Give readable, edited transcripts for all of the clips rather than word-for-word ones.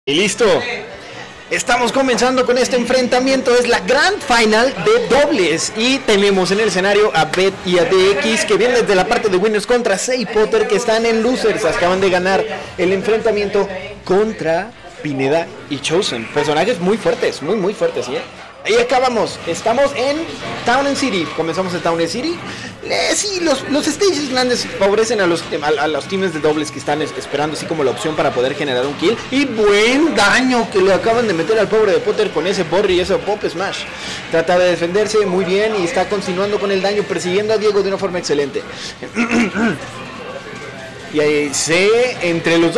Y listo. Estamos comenzando con este enfrentamiento. Es la Grand Final de dobles. Y tenemos en el escenario a Bet y a DX, que vienen desde la parte de Winners, contra Sei Potter, que están en Losers. Acaban de ganar el enfrentamiento contra Pineda y Chosen. Personajes muy fuertes, muy fuertes, ¿sí? Ahí acabamos, estamos en Town and City. Comenzamos en Town and City. Sí, los stages grandes favorecen a los teams de dobles que están esperando así como la opción para poder generar un kill. Y buen daño que le acaban de meter al pobre de Potter con ese Borri y ese Pop Smash. Trata de defenderse muy bien y está continuando con el daño, persiguiendo a Diego de una forma excelente. Y ahí entre los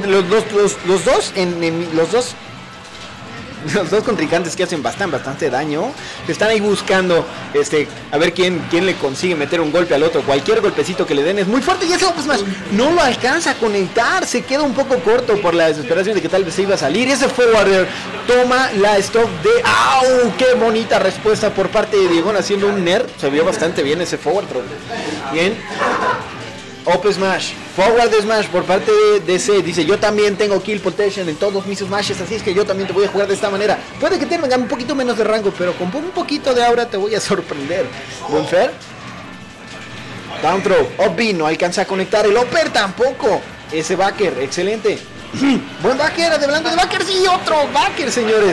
dos contrincantes que hacen bastante daño, están ahí buscando a ver quién le consigue meter un golpe al otro. Cualquier golpecito que le den es muy fuerte y ese Open Smash no lo alcanza a conectar, se queda un poco corto por la desesperación de que tal vez se iba a salir. Y ese Forwarder toma la stock de ¡au! ¡Qué bonita respuesta por parte de Diego haciendo un nerd! Se vio bastante bien ese forward throw. Bien. Open Smash, Forward Smash por parte de DC. Dice: yo también tengo kill potential en todos mis smashes, así es que yo también te voy a jugar de esta manera. Puede que tenga un poquito menos de rango, pero con un poquito de aura te voy a sorprender. Buen fair. Down throw, up B, no alcanza a conectar. El upper tampoco. Ese backer, excelente. Buen backer, de blanco de backer. Sí, otro backer, señores.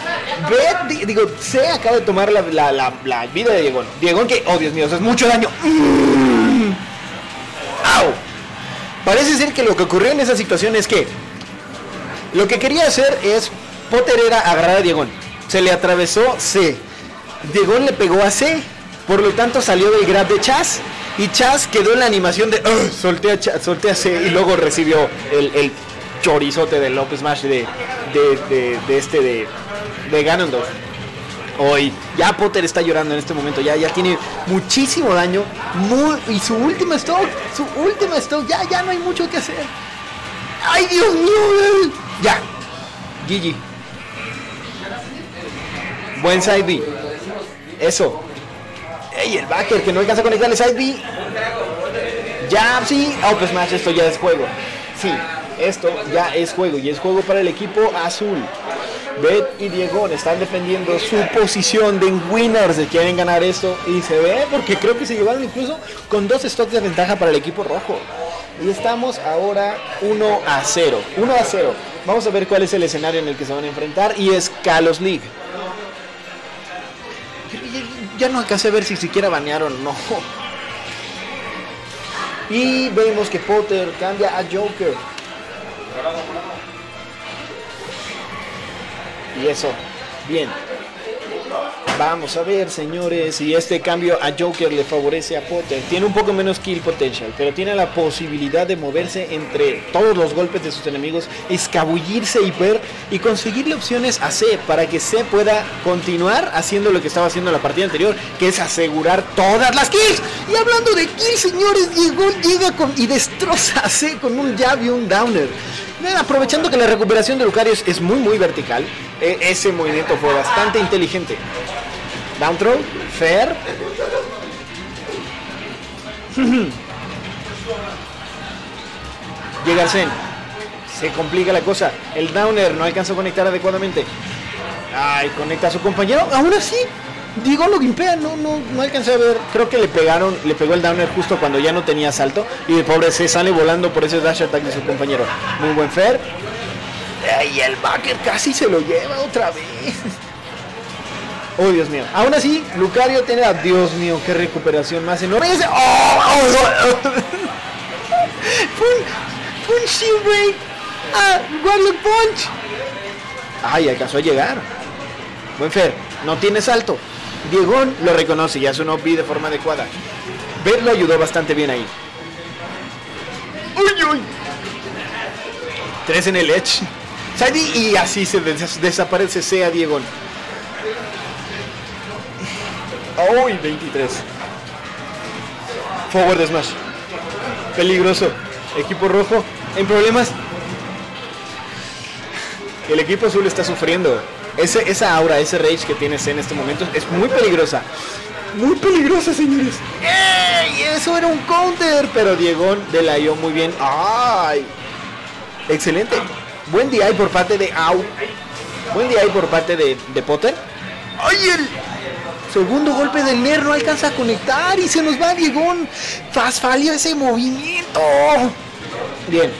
Se acaba de tomar la vida de Diegón. Diegón que, oh Dios mío, eso es mucho daño. ¡Au! Parece ser que lo que ocurrió en esa situación es que lo que quería hacer es Potter era agarrar a Diegón. Se le atravesó C. Diegón le pegó a C. Por lo tanto salió del grab de Chaz. Y Chaz quedó en la animación de solté a C. Y luego recibió el chorizote del Open Smash de Ganondorf. Hoy ya Potter está llorando en este momento, ya tiene muchísimo daño, y su última stock, ya no hay mucho que hacer. ¡Ay, Dios mío! Ya, GG. Buen side B. Eso. ¡Ey, el backer que no alcanza a conectarle side B! Ya, sí, Open Smash, esto ya es juego. Sí, esto ya es juego, y es juego para el equipo azul. Bet y Diego están defendiendo su posición de winners, quieren ganar esto y se ve porque creo que se llevaron incluso con 2 stocks de ventaja para el equipo rojo. Y estamos ahora 1-0. Vamos a ver cuál es el escenario en el que se van a enfrentar y es Kalos League. Ya no alcancé a ver si siquiera banearon o no. Y vemos que Potter cambia a Joker. Y eso, bien. Vamos a ver, señores, si este cambio a Joker le favorece a Potter. Tiene un poco menos kill potential, pero tiene la posibilidad de moverse entre todos los golpes de sus enemigos, escabullirse y ver y conseguirle opciones a C para que C pueda continuar haciendo lo que estaba haciendo en la partida anterior, que es asegurar todas las kills. Y hablando de kills, señores, llega y destroza a C con un jab y un downer. Aprovechando que la recuperación de Lucario es muy vertical, ese movimiento fue bastante inteligente. Down throw, fair. Llega al Zen. Se complica la cosa. El downer no alcanza a conectar adecuadamente. Ay, conecta a su compañero. Aún así, Diego lo gimpea, no alcancé a ver. Creo que le pegó el downer justo cuando ya no tenía salto. Y el pobre se sale volando por ese dash attack de su compañero. Muy buen fair. Y el backer casi se lo lleva otra vez. Oh, Dios mío. Aún así, Lucario tiene a... Dios mío, qué recuperación más enorme. Fue un shield break. Warlock Punch. Ay, alcanzó a llegar. Buen fair. No tiene salto. Diegón lo reconoce y hace un OP de forma adecuada. Bet lo ayudó bastante bien ahí. ¡Uy! 3 en el edge. Y así se desaparece sea Diegón. ¡Uy! 23. Forward Smash. Peligroso. Equipo rojo en problemas. El equipo azul está sufriendo. Esa aura, ese rage que tiene C en este momento es muy peligrosa. Muy peligrosa, señores. ¡Ey! Eso era un counter. Pero Diegón delayó muy bien. ¡Ay! Excelente. Buen DI por parte de... Au. Buen DI por parte de Potter. ¡Ay, el segundo golpe del Ner no alcanza a conectar y se nos va Diegón! Falló ese movimiento. Bien.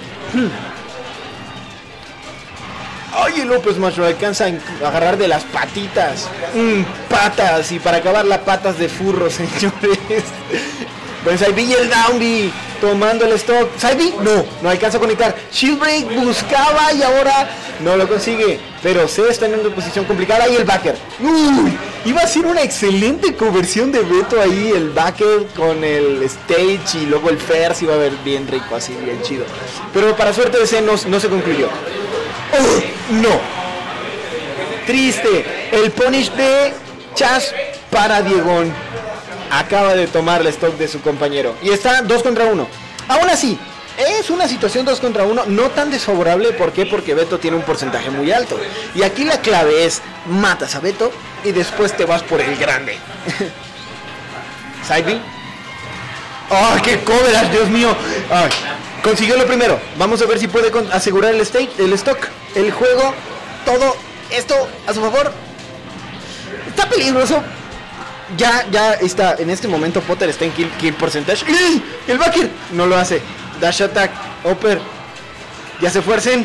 ¡Ay, el Open Smash lo alcanza a agarrar de las patitas! ¡Patas! Y para acabar las patas de furro, señores. Pues ahí vi el Down B tomando el stock. ¿Saibi? No alcanza a conectar. Shield Break buscaba y ahora no lo consigue. Pero se está en una posición complicada. Y el backer. ¡Uy! Iba a ser una excelente conversión de Beto ahí. El backer con el stage y luego el first iba a ver bien rico, así bien chido. Pero para suerte de C no se concluyó. No. Triste. El punish de Chaz para Diegón. Acaba de tomar el stock de su compañero. Y está 2 contra 1. Aún así, es una situación 2 contra 1 no tan desfavorable. ¿Por qué? Porque Beto tiene un porcentaje muy alto. Y aquí la clave es, matas a Beto y después te vas por el grande. Sideville. ¡Oh, qué coverage, Dios mío! Ay, consiguió lo primero. Vamos a ver si puede asegurar el stock. El juego, todo esto a su favor. Está peligroso. Ya está, en este momento Potter está en kill percentage. ¡Y! El backer no lo hace. Dash attack, Upper. Ya se fuercen.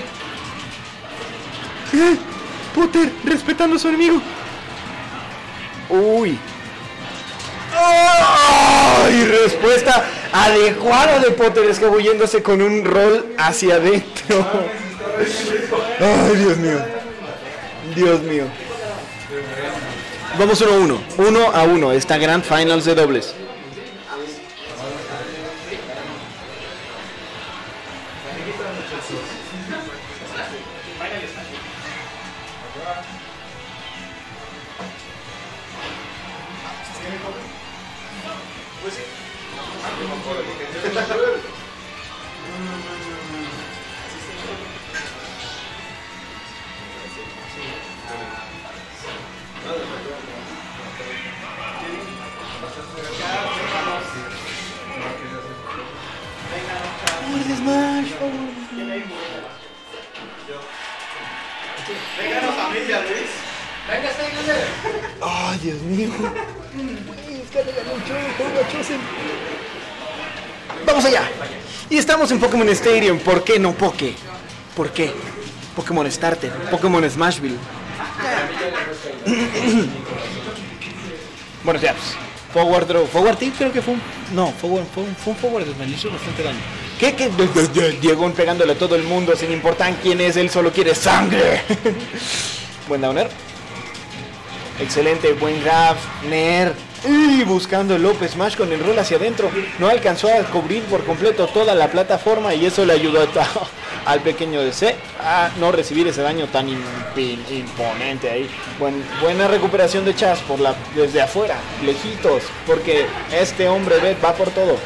Potter respetando a su enemigo. Uy. ¡Ay! Respuesta adecuada de Potter, escabulléndose con un roll hacia adentro. Ay, Dios mío. Dios mío. Vamos 1-1. 1-1. Esta Grand Finals de dobles. Ay, Dios mío. Vamos allá. Y estamos en Pokémon Stadium. ¿Por qué no Poké? ¿Por qué? Pokémon Starter, Pokémon Smashville. Bueno, ya. Forward Draw. Forward Tip creo que fue un... No, fue un Forward Smash. Hizo bastante daño. ¿Qué? Diegón pegándole a todo el mundo sin importar quién es. Él solo quiere sangre. Buen downer. Excelente, buen grab. Ner. Y buscando el Open Smash con el roll hacia adentro. No alcanzó a cubrir por completo toda la plataforma y eso le ayudó al pequeño DC a no recibir ese daño tan imponente ahí. Buena recuperación de Chaz desde afuera, lejitos, porque este hombre va por todo.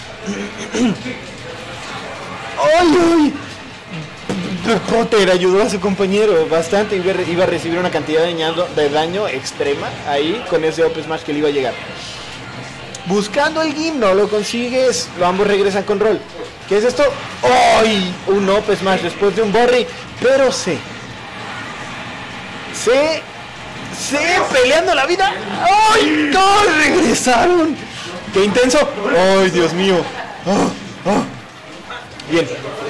¡Ay! Potter ayudó a su compañero bastante. Iba a recibir una cantidad de daño extrema ahí con ese Open Smash que le iba a llegar. Buscando el Gim, no lo consigues. Ambos regresan con roll. ¿Qué es esto? ¡Ay! Un Open Smash después de un Borri. Pero se peleando la vida. ¡Ay! ¡No! Regresaron. ¡Qué intenso! ¡Ay, Dios mío! Bien.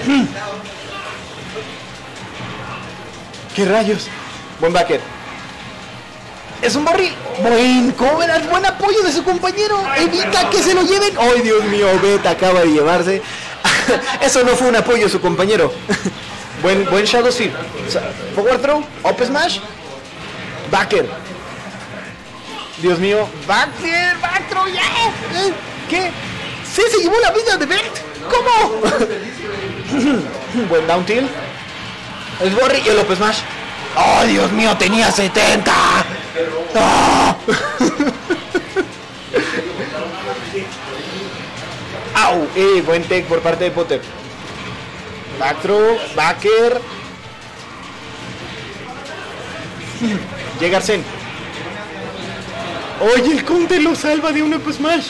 ¿Qué rayos? Buen backer. Es un Borri. Buen coverage, buen apoyo de su compañero. Evita que se lo lleven. ¡Ay, Dios mío! Beta acaba de llevarse. Eso no fue un apoyo de su compañero. Buen Shadow Steel. Forward throw. Up smash. Backer. Dios mío. Backer. Back throw. ¡Ya! ¿Qué? ¡Sí, se llevó la vida de Bert! ¿Cómo? Buen down tilt. El Borri y el Open Smash. ¡Oh, Dios mío! ¡Tenía 70! ¡Oh! ¡Au! Buen tech por parte de Potter. Back throw, backer. Llega Arsene. ¡Oye! El Conte lo salva de un Open Smash.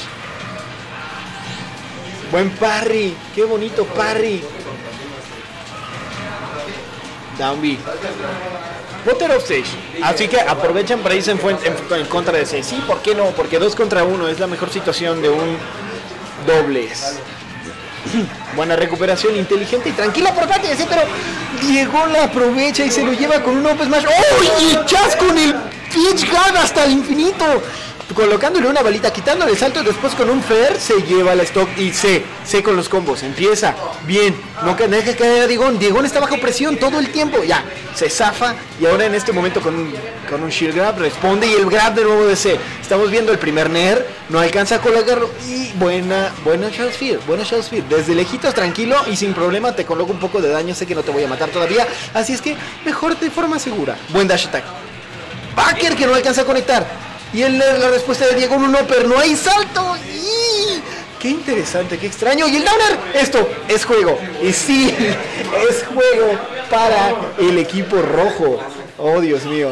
Buen parry. ¡Qué bonito parry! Down B. Potter offstage. Así que aprovechan para irse en contra de C. Sí, ¿por qué no? Porque 2 contra 1 es la mejor situación de un dobles. Buena recuperación, inteligente y tranquila por parte de C, pero Diego la aprovecha y se lo lleva con un up smash. ¡Oh! Y Chaz con el pitch guard hasta el infinito. Colocándole una balita, quitándole el salto y después con un fair se lleva la stock y C con los combos, empieza bien, no deja caer a Diegón, Diegón está bajo presión todo el tiempo, ya, se zafa y ahora en este momento con un shield grab responde y el grab de nuevo de C, estamos viendo el primer Nair, no alcanza a colocarlo y buena Shell Sphere, desde lejitos tranquilo y sin problema te coloco un poco de daño, sé que no te voy a matar todavía, así es que mejor de forma segura, buen dash attack, Backer que no alcanza a conectar. Y la respuesta de Diego, un upper, no hay salto. ¡Y! Qué interesante, qué extraño. Y el downer, esto es juego. Y sí, es juego para el equipo rojo. Oh, Dios mío.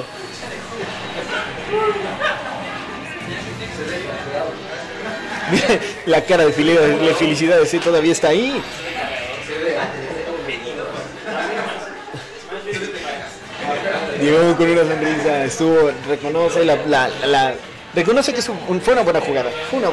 Mira, la cara de felicidad de C todavía está ahí. Diego con una sonrisa, reconoce reconoce que fue una buena jugada,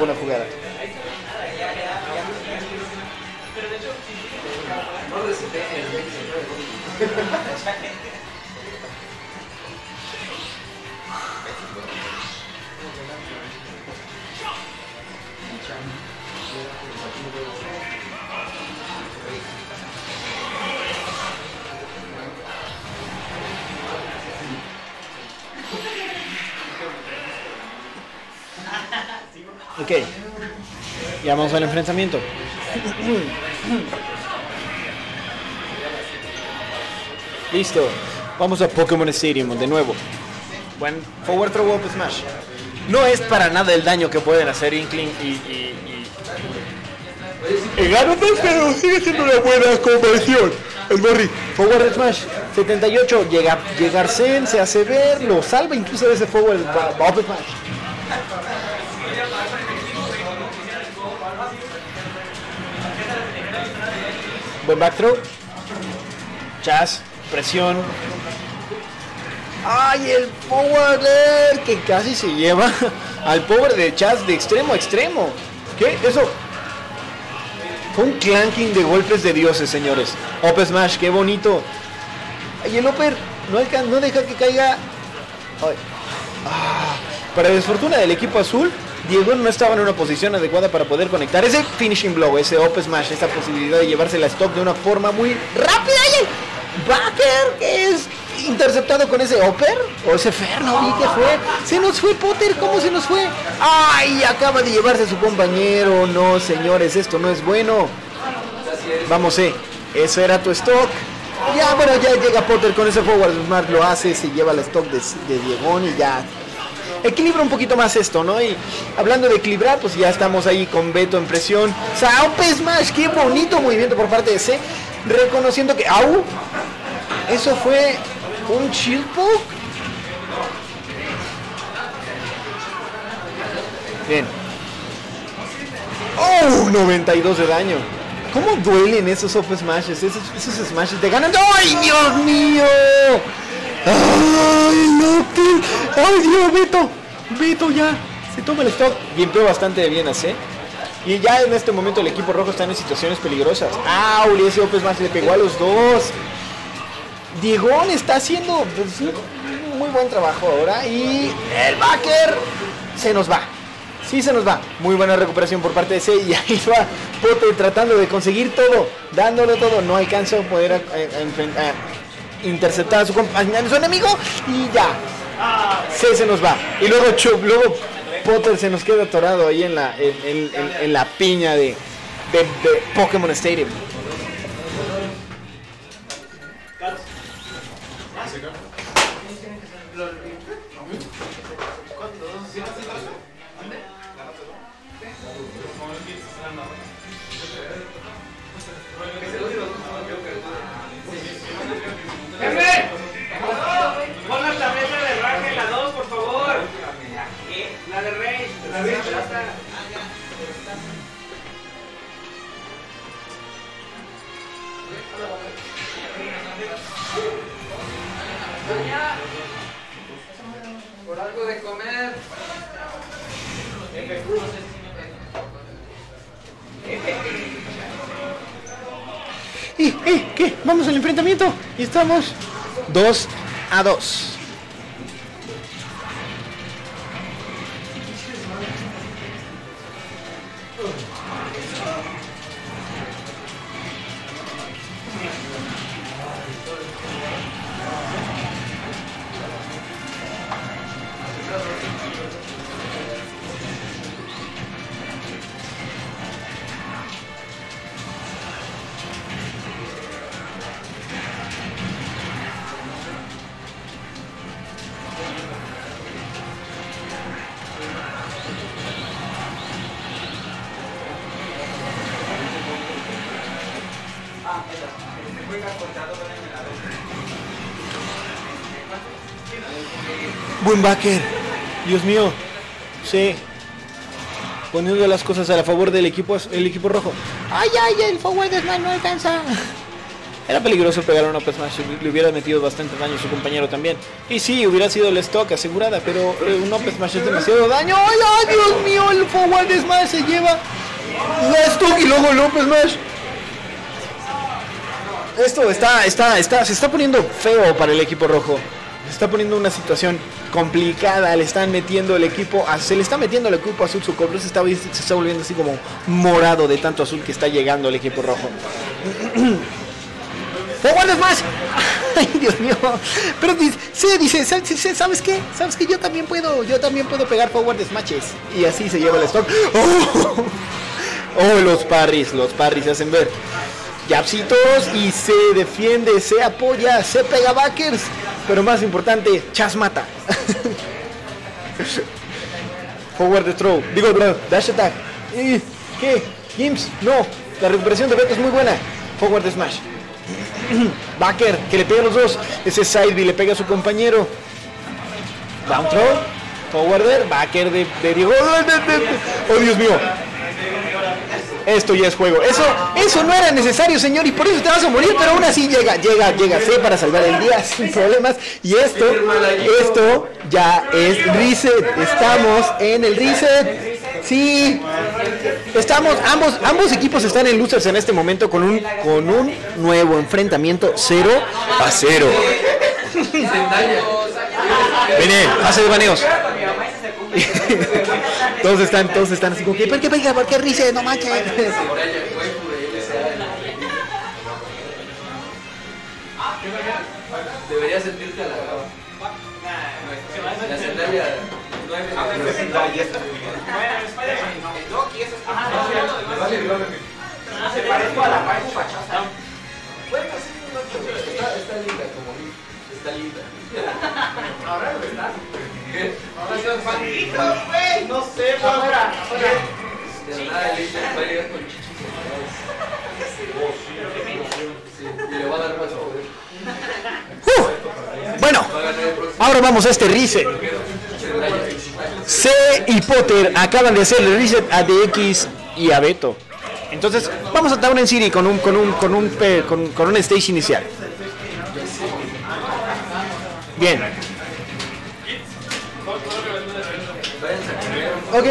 Ok, ya vamos al enfrentamiento. Listo, vamos a Pokémon Stadium de nuevo. Buen forward throw up smash. No es para nada el daño que pueden hacer Inkling y Ganotes, pero sigue siendo una buena conversión. El Morri, forward smash, 78, llega Zen, se hace ver, lo salva incluso de ese forward up smash. Buen back throw. Chaz, presión. ¡Ay, el forwarder! Que casi se lleva al power de Chaz de extremo a extremo. ¿Qué? Eso fue un clanking de golpes de dioses, señores. Up smash, qué bonito. Y el upper no deja que caiga. Para desfortuna del equipo azul, Diego no estaba en una posición adecuada para poder conectar ese finishing blow, ese up smash, esa posibilidad de llevarse la stock de una forma muy rápida. Y Backer que es interceptado con ese upper o ese fair, no vi que fue. Se nos fue Potter, ¿cómo se nos fue? ¡Ay! Acaba de llevarse a su compañero. No, señores, esto no es bueno. Vamos, eso era tu stock. Ya, bueno, ya llega Potter con ese forward smash, lo hace, se lleva la stock de Diegón y ya equilibra un poquito más esto, ¿no? Y hablando de equilibrar, pues ya estamos ahí con Beto en presión. Up smash, qué bonito movimiento por parte de C, reconociendo que eso fue un shield poke. Bien. 92 de daño. ¿Cómo duelen esos up smashes? Esos smashes te ganan. ¡Ay, Dios mío! ¡Ay, no! ¡Ay, Dios, Beto! Beto ya se toma el stock. Limpió bastante bien a C. Y ya en este momento el equipo rojo está en situaciones peligrosas. ¡Au! Ese up smash le pegó a los dos. Diegón está haciendo un muy buen trabajo ahora. Y el Backer se nos va. Sí, se nos va. Muy buena recuperación por parte de C. Y ahí va Potter tratando de conseguir todo, dándolo todo. No alcanza a poder interceptar a su compañero, su enemigo. Y ya. C se nos va. Y luego Potter se nos queda atorado ahí en la piña de Pokémon Stadium. Pon la tableta de Raje en la 2, por favor. La de Rey. La de Por algo de comer. ¿Qué? Vamos al enfrentamiento. Y estamos 2-2. Buen backer. Dios mío. Sí. Poniendo las cosas a la favor del equipo rojo. ¡Ay, el forward smash no alcanza! Era peligroso pegar un up smash. Le hubiera metido bastante daño a su compañero también. Y sí, hubiera sido el stock asegurada. Pero un up smash es demasiado daño. ¡Ay, Dios mío! El forward smash se lleva la stock y luego el up smash. Esto se está poniendo feo para el equipo rojo. Se está poniendo una situación complicada. Se le está metiendo el equipo azul. Su color se está volviendo así como morado de tanto azul que está llegando el equipo rojo. ¡Forward smash! ¡Ay, Dios mío! Pero dice, ¿sabes qué? ¿Sabes qué? Yo también puedo pegar forward smashes. Y así se lleva el stock. ¡Oh! Los parries se hacen ver. Yapsitos y se defiende, se apoya, se pega backers. Pero más importante, Chas mata. Forward throw. Digo, dash attack. ¿Qué? Gims, no. La recuperación de Beto es muy buena. Forward smash. Backer, que le pega a los dos. Ese side B le pega a su compañero. Down throw. Forwarder, backer de Diego. Oh, Dios mío. Esto ya es juego. Eso no era necesario, señor, y por eso te vas a morir, pero aún así llega C para salvar el día sin problemas. Y esto ya es reset. Estamos en el reset. Sí. Ambos equipos están en losers en este momento con un nuevo enfrentamiento 0-0. Viene, fase de baneos. todos están así como que ¿por qué reset? No manches. Deberías sentirte halagado. La sandalia 9. Se parezco a la waifu fachosa. Está linda como está linda. Ahora lo está. Ahora son ¡Malditos, güey! No sé, ahora. Nada, va a llegar con chichis. Y le va a dar más poder. Bueno, ahora vamos a este reset. C y Potter acaban de hacer el reset a DX y a Beto. Entonces vamos a Town and City con un stage inicial. Bien. Ok.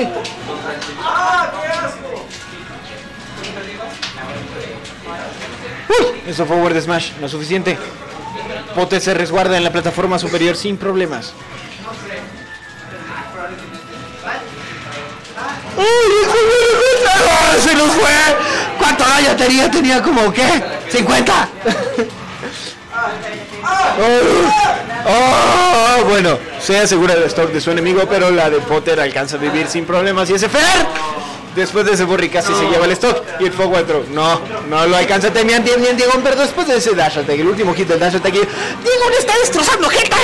Eso fue Forward Smash, no es suficiente. Potter se resguarda en la plataforma superior sin problemas. ¡Se nos fue! ¿Cuánto daño tenía? Tenía como, ¿qué? ¿50? Bueno, se asegura el stock de su enemigo, pero la de Potter alcanza a vivir sin problemas. Y ese Fer, después de ese Borri casi se lleva el stock. Y el forward throw, no lo alcanza. Bien, Diego, pero después de ese dash attack, el último hit del dash attack, Diego le está destrozando gente.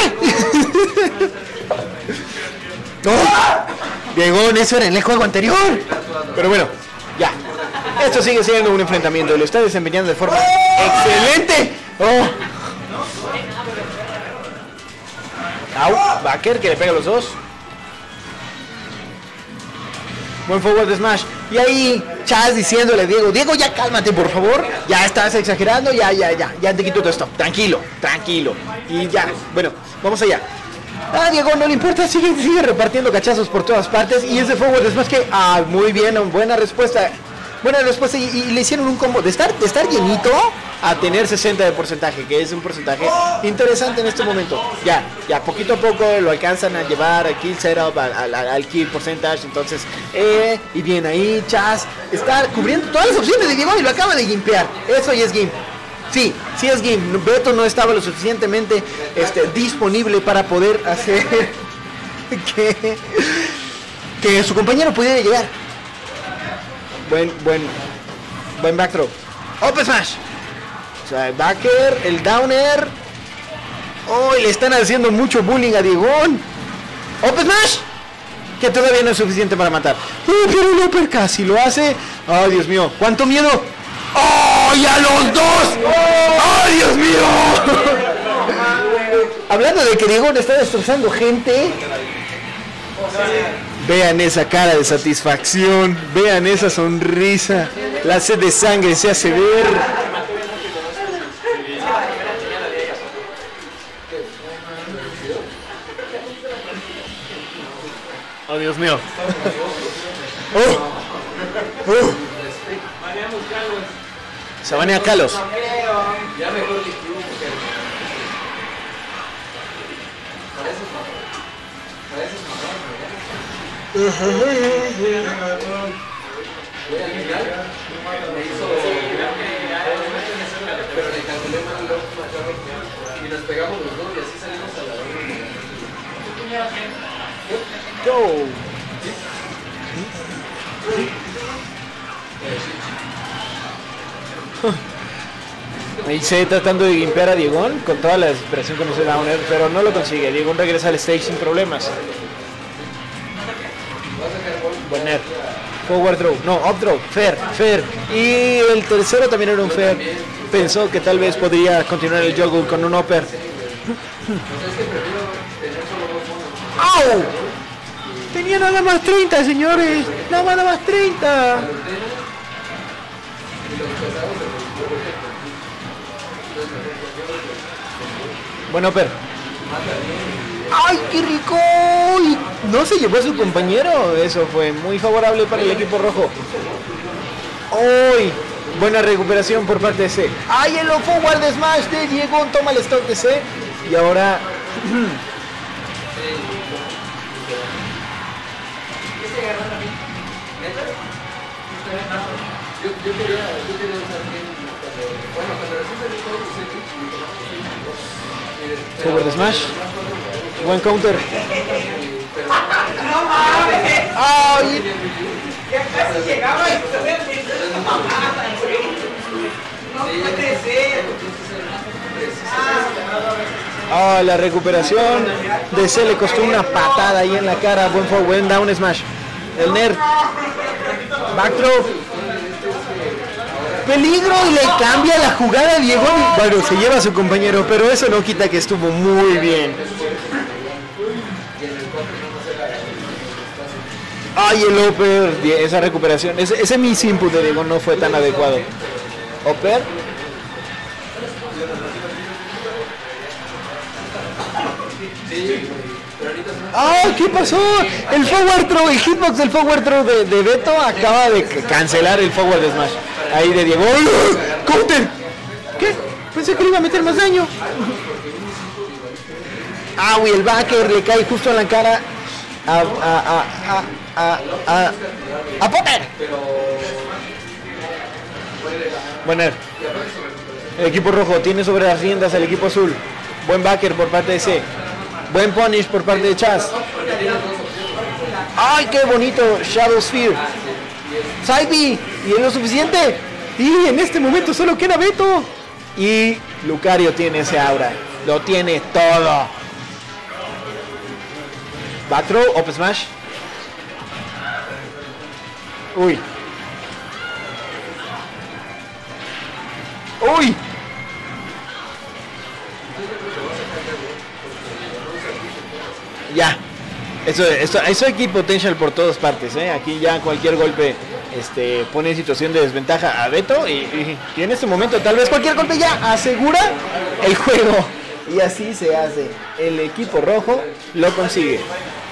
Diego, eso era en el juego anterior. Pero bueno, ya. Esto sigue siendo un enfrentamiento. Lo está desempeñando de forma excelente. Backer que le pega a los dos. Buen forward de smash. Y ahí Chaz diciéndole a Diego, Diego, ya cálmate, por favor. Ya estás exagerando, ya te quito todo esto. Tranquilo. Y ya, bueno, vamos allá. Diego, no le importa, sigue repartiendo cachazos por todas partes. Y ese forward es más que, muy bien, buena respuesta. Y le hicieron un combo de estar llenito a tener 60 de porcentaje, que es un porcentaje interesante en este momento. Ya poquito a poco lo alcanzan a llevar al kill setup, al kill percentage. Entonces, y bien ahí, Chaz está cubriendo todas las opciones de Diego y lo acaba de gimpear. Eso ya es game. Sí es game. Beto no estaba lo suficientemente disponible para poder hacer que su compañero pudiera llegar. Buen back throw. Up smash. O sea, el backer, el downer. Le están haciendo mucho bullying a Diegón. Up smash. Que todavía no es suficiente para matar. Pero el upper casi lo hace. Dios mío. ¿Cuánto miedo? ¡Y a los dos! Dios mío! Hablando de que Diegón está destrozando gente. Vean esa cara de satisfacción, vean esa sonrisa, la sed de sangre se hace ver. Dios mío. Se banea Kalos. Ya mejor que tú, voy al final, me hizo pero le calculé mal el ojo y nos pegamos los dos y así salimos a la Go. Ahí se tratando de limpiar a Diegón con toda la desesperación con ese downer, pero no lo consigue. Diegón regresa al stage sin problemas. Buen net. Forward throw, no, up throw, fair. Y el tercero también era un fair. Pensó que tal vez podría continuar el juggle con un upper. ¡Au! Tenía nada más 30, señores. Nada más 30. Buen upper. ¡Ay, qué rico! Y no se llevó a su compañero. Eso fue muy favorable para el equipo rojo. ¡Ay! Buena recuperación por parte de C. ¡Ay, el forward smash de Diego! Toma el stock de C. Y ahora... Yo quería usar bueno, cuando recién salí todo usé Twitch. Forward smash. Buen counter. ¡No mames! ¡Ay! Ya casi llegaba y no mamada, güey. No puede ser. La recuperación de C le costó una patada ahí en la cara. Buen down smash. El nerd. Back throw. Peligro y le cambia la jugada a Diego. Bueno, se lleva a su compañero, pero eso no quita que estuvo muy bien. Ay, el upper, esa recuperación, ese miss input de Diego no fue tan adecuado. Upper. ¡Ay, qué pasó! El forward throw, el hitbox del forward throw de Beto acaba de cancelar el forward smash. Ahí de Diego. ¡Counter! ¿Qué? Pensé que le iba a meter más daño. Y el backer le cae justo en la cara a Potter. Bueno, el equipo rojo tiene sobre las riendas al equipo azul. Buen backer por parte de C. Buen punish por parte de Chaz. ¡Ay, qué bonito! Shadow Sphere. Side B. ¿Y es lo suficiente? Y en este momento solo queda Beto. Y Lucario tiene ese aura. Lo tiene todo. Back throw, up smash. Uy. Uy. Ya. Eso aquí potential por todas partes, ¿eh? Aquí ya cualquier golpe pone en situación de desventaja a Beto y en este momento tal vez cualquier golpe ya asegura el juego. Y así se hace. El equipo rojo lo consigue.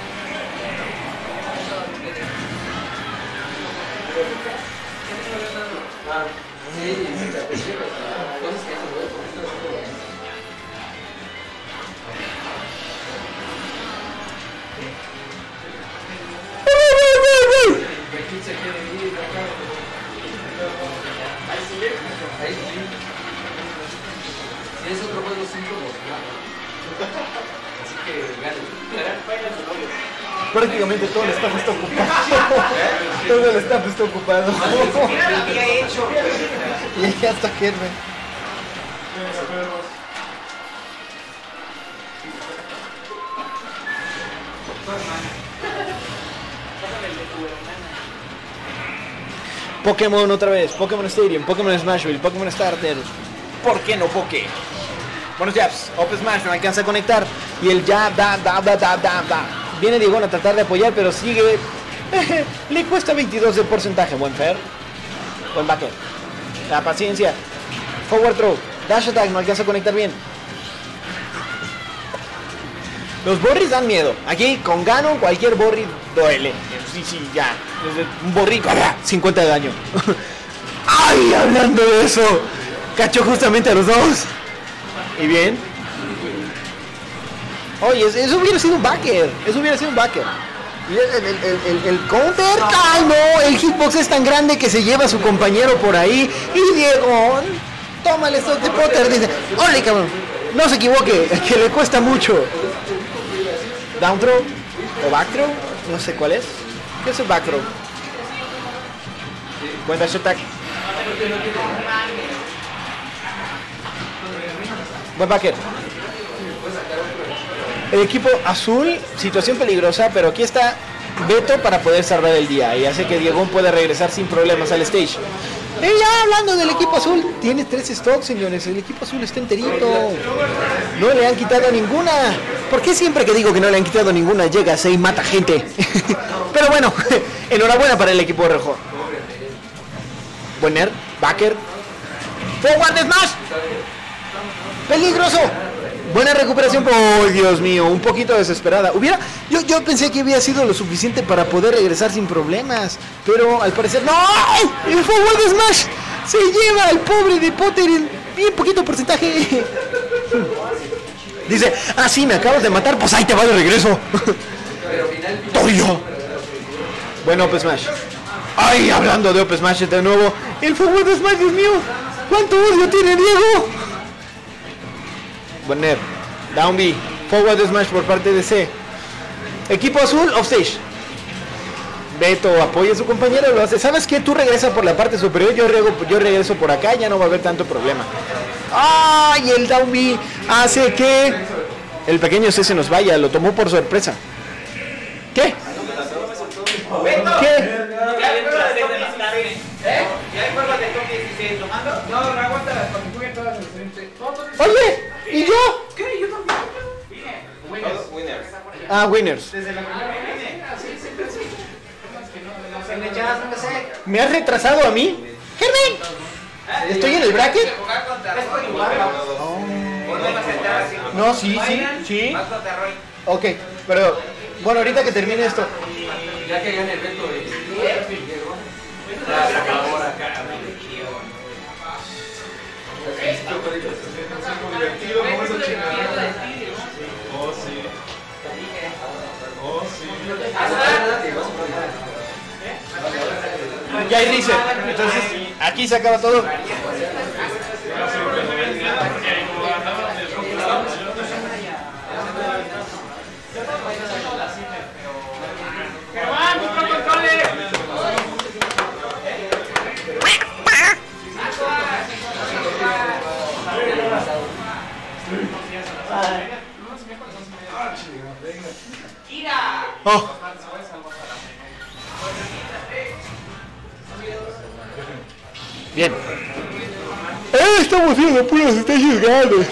Si es otro juego 5, así que gane. Prácticamente todo el staff está ocupado. Todo el staff está ocupado. Mira lo que ha hecho. Y ya está Kerben. Pokémon otra vez, Pokémon Stadium, Pokémon Smashville, Pokémon Starter. ¿Por qué no Poké? Buenos jabs, Up Smash no alcanza a conectar. Y el jab, da. Viene Diego a tratar de apoyar, pero sigue. Le cuesta 22 de porcentaje. Buen fair. Buen backer. La paciencia. Forward throw. Dash attack no alcanza a conectar bien. Los borris dan miedo. Aquí con Ganon cualquier borri duele. Sí, ya. Desde un borrico, 50 de daño. ¡Ay! Hablando de eso. Cachó justamente a los dos. Y bien. Oye, eso hubiera sido un backer. Y el counter. ¡Ay, no! El hitbox es tan grande que se lleva a su compañero por ahí. Y Diego toma el stock de Potter. Dice, ¡ole, cabrón! No se equivoque, que le cuesta mucho. Down throw o back throw, no sé cuál es. ¿Qué es el back throw? Buen dash attack. Buen backer. El equipo azul, situación peligrosa, pero aquí está Beto para poder salvar el día y hace que Diego pueda regresar sin problemas al stage. Y ya hablando del equipo azul, tiene 3 stocks, señores. El equipo azul está enterito. No le han quitado ninguna. ¿Por qué siempre que digo que no le han quitado ninguna llega y mata gente? Pero bueno, enhorabuena para el equipo rojo. Buen nerd, backer. Forward smash. Peligroso. Buena recuperación. ¡Oh, Dios mío! Un poquito desesperada. Yo pensé que había sido lo suficiente para poder regresar sin problemas. Pero al parecer ¡no! ¡El forward smash! Se lleva al pobre de Potter en bien poquito porcentaje. Dice, sí, me acabas de matar, pues ahí te va de regreso. ¡Toyo! Bueno, Up Smash. ¡Ay! Hablando de Up Smash de nuevo. ¡El forward smash, Dios mío! ¿Cuánto odio tiene Diego? Buen nerf. Down B. Forward smash por parte de C. Equipo azul, offstage. Beto apoya a su compañero, lo hace. ¿Sabes qué? Tú regresas por la parte superior, yo regreso por acá, ya no va a haber tanto problema. ¡Ay! El down B hace que el pequeño C se nos vaya, lo tomó por sorpresa. ¿Qué? ¿Qué? ¿Ya hay juegos de top 16 tomando? No, aguanta, cuando jueguen todas las diferentes. Oye, ¿y yo? ¿Qué? Yo también. Winners. Winners. Desde la primera vine. Así, siempre así. Se le echas, no sé. ¿Me has retrasado a mí? ¡Germen! ¿Estoy en el bracket? No, sí. Ok, pero bueno, ahorita que termine esto. Ya que gane el Beto Ya hay dice. Entonces, aquí se acaba todo. Oh. Bien. Estamos viendo puros stages grandes.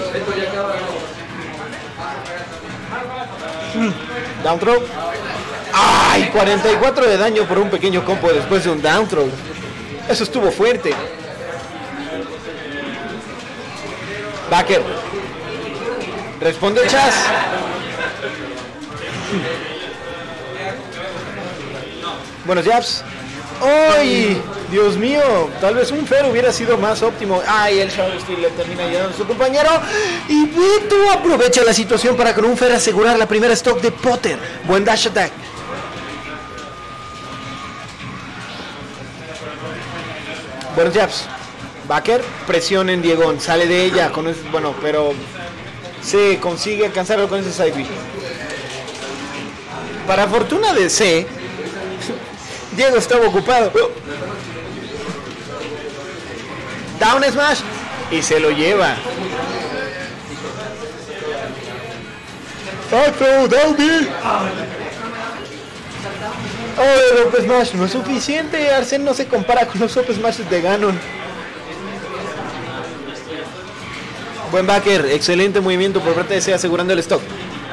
Down throw. ¡Ay! 44 de daño por un pequeño combo después de un down throw. Eso estuvo fuerte. Backer. Responde Chaz. Buenos jabs. ¡Ay! Dios mío, tal vez un fair hubiera sido más óptimo. ¡Ay! El Shadow Steel le termina ayudando a su compañero. Y Beto aprovecha la situación para con un fair asegurar la primera stock de Potter. Buen dash attack. Buenos jabs. Backer, presión en Diegón. Sale de ella con ese, bueno, pero se consigue alcanzarlo con ese side B. Para fortuna de C, Diego estaba ocupado. Down smash y se lo lleva. Down B. Oh, el up smash no es suficiente. Arsene no se compara con los up smashes de Ganon. Buen backer, excelente movimiento por parte de C asegurando el stock.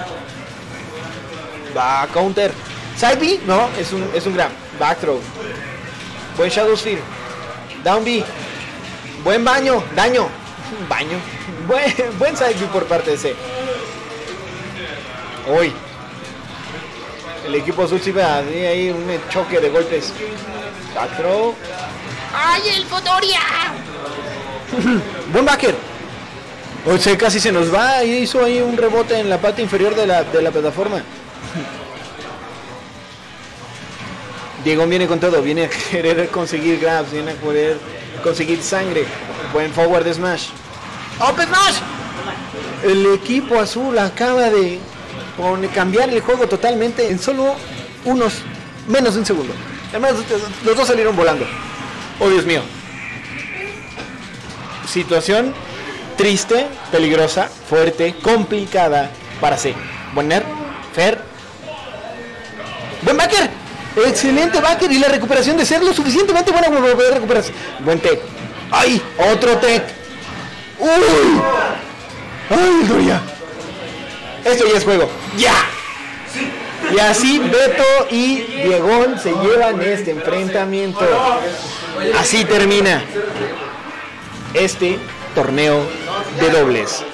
Va a counter. Side B, no, es un grab. Back throw. Buen Shadow Sphere. Down B. Buen daño. Baño. Buen side B por parte de C. Hoy. El equipo azul sí va ahí un choque de golpes. Back throw. ¡Ay, el Fotoria! Buen backer. Hoy casi se nos va. Y hizo ahí un rebote en la parte inferior de la plataforma. Diego viene con todo, viene a querer conseguir grabs, viene a querer conseguir sangre. Buen forward smash. ¡Up smash! El equipo azul acaba de cambiar el juego totalmente en solo menos de un segundo. Además, los dos salieron volando. Oh, Dios mío. Situación triste, peligrosa, fuerte, complicada para C. Buen Ner, Fer. Buen backer. Excelente backer y la recuperación de ser lo suficientemente buena como para poder recuperarse. Buen tech. ¡Ay! Otro tech. ¡Uy! ¡Ay, Doria! Esto ya es juego. ¡Ya! Y así Beto y Diegón se llevan este enfrentamiento. Así termina este torneo de dobles.